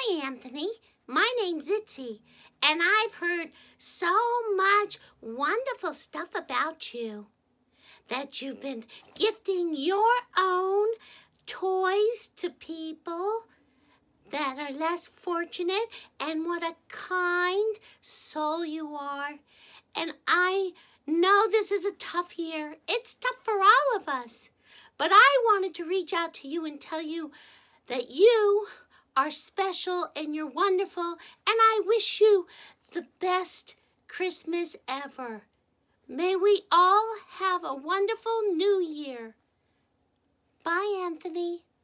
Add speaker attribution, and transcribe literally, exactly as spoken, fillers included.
Speaker 1: Hi, Anthony. My name's Itzy, and I've heard so much wonderful stuff about you. That you've been gifting your own toys to people that are less fortunate, and what a kind soul you are. And I know this is a tough year. It's tough for all of us. But I wanted to reach out to you and tell you that you are special and you're wonderful, and I wish you the best Christmas ever. May we all have a wonderful new year. Bye, Anthony.